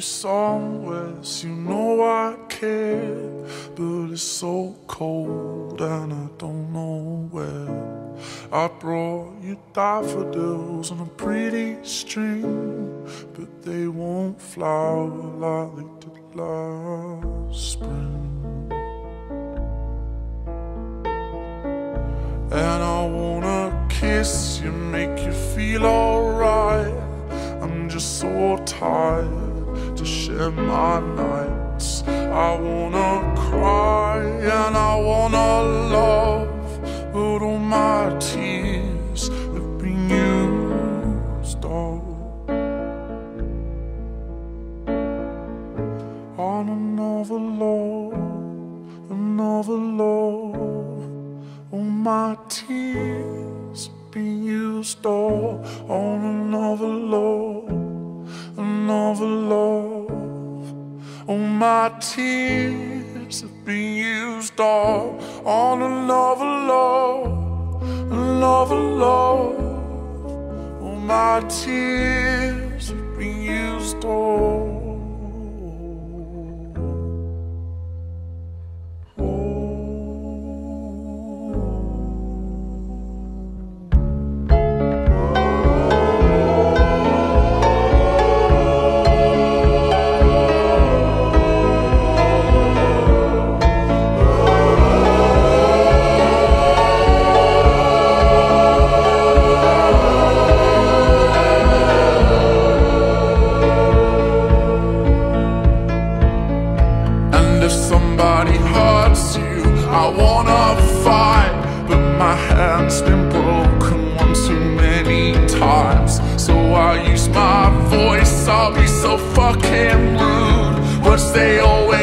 somewhere, so you know I care. But it's so cold and I don't know where. I brought you daffodils on a pretty string, but they won't flower like they did last spring. And I wanna kiss you, make you feel alright. I'm just so tired to share my nights. I wanna cry and I wanna love, but all my tears have been used up on another love, another love. All my tears have been used up on another love, another love. All my tears have been used up on another love, another love. All my tears have been used up. If somebody hurts you, I wanna fight, but my hand's been broken one too many times. So I use my voice, I'll be so fucking rude. Words they always